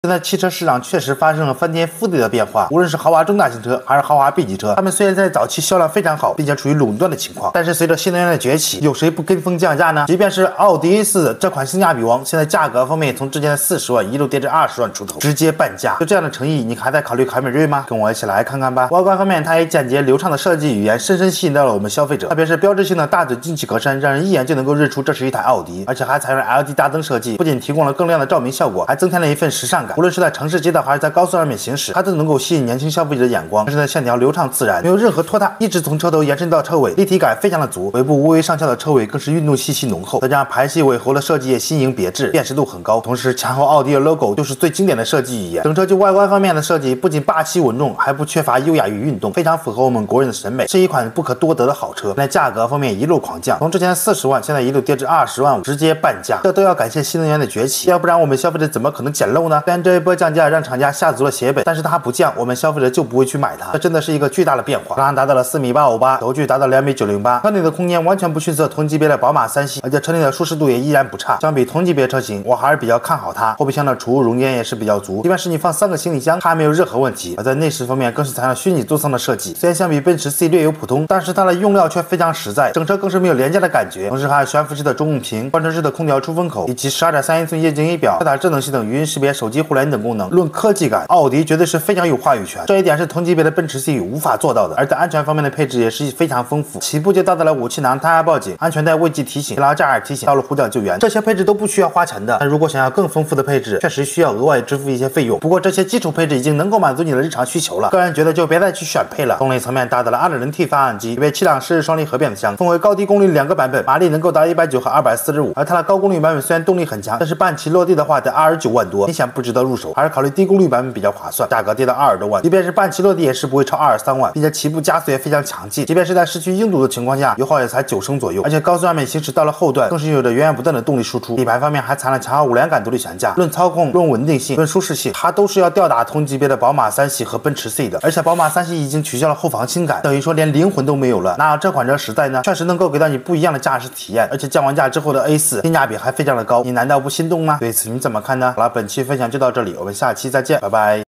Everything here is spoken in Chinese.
现在汽车市场确实发生了翻天覆地的变化，无论是豪华中大型车还是豪华 B 级车，它们虽然在早期销量非常好，并且处于垄断的情况，但是随着新能源的崛起，有谁不跟风降价呢？即便是奥迪 A4 这款性价比王，现在价格方面从之前的40万一路跌至20万出头，直接半价。就这样的诚意，你还在考虑凯美瑞吗？跟我一起来看看吧。外观方面，它以简洁流畅的设计语言深深吸引到了我们消费者，特别是标志性的大嘴进气格栅，让人一眼就能够认出这是一台奥迪，而且还采用了 LED 大灯设计，不仅提供了更亮的照明效果，还增添了一份时尚感。无论是在城市街道还是在高速上面行驶，它都能够吸引年轻消费者的眼光。车身的线条流畅自然，没有任何拖沓，一直从车头延伸到车尾，立体感非常的足。尾部无为上翘的车尾更是运动气息浓厚，再加上排气尾喉的设计也新颖别致，辨识度很高。同时，前后奥迪的 logo 就是最经典的设计语言。整车就外观方面的设计，不仅霸气稳重，还不缺乏优雅与运动，非常符合我们国人的审美，是一款不可多得的好车。在价格方面一路狂降，从之前40万，现在一路跌至20万5，直接半价。这都要感谢新能源的崛起，要不然我们消费者怎么可能捡漏呢？虽然这一波降价让厂家下足了血本，但是它不降，我们消费者就不会去买它。这真的是一个巨大的变化。长达到了4.858米，轴距达到2.908米，车内的空间完全不逊色同级别的宝马3系，而且车内的舒适度也依然不差。相比同级别车型，我还是比较看好它。后备箱的储物容间也是比较足，即便是你放3个行李箱，它还没有任何问题。而在内饰方面更是采用虚拟座舱的设计，虽然相比奔驰 C 略有普通，但是它的用料却非常实在，整车更是没有廉价的感觉。同时还有悬浮式的中控屏、贯穿式的空调出风口，以及12.3英寸液晶仪表、4大智能系统、语音识别、手机互联等功能。论科技感，奥迪绝对是非常有话语权，这一点是同级别的奔驰 C 无法做到的。而在安全方面的配置也是非常丰富，起步就到达了武器囊、胎压报警、安全带未记提醒、疲劳驾驶提醒、道路呼叫救援，这些配置都不需要花钱的。但如果想要更丰富的配置，确实需要额外支付一些费用。不过这些基础配置已经能够满足你的日常需求了，个人觉得就别再去选配了。动力层面达到了 2.0T 发动机，为7档湿式双离合变速箱，分为高低功率2个版本，马力能够达190和245。而它的高功率版本虽然动力很强，但是半骑落地的话得29万多，明显不值得入手，还是考虑低功率版本比较划算，价格跌到20多万，即便是半骑落地也是不会超23万，并且起步加速也非常强劲，即便是在市区拥堵的情况下，油耗也才9升左右，而且高速上面行驶到了后段，更是有着源源不断的动力输出。底盘方面还采了强化5连杆独立悬架，论操控、论稳定性、论舒适性，它都是要吊打同级别的宝马3系和奔驰 C 的。而且宝马3系已经取消了后防倾杆，等于说连灵魂都没有了。哪有这款车实在呢？确实能够给到你不一样的驾驶体验，而且降完价之后的 A4 性价比还非常的高，你难道不心动吗？对此你怎么看呢？好了，本期分享就到这里，我们下期再见，拜拜。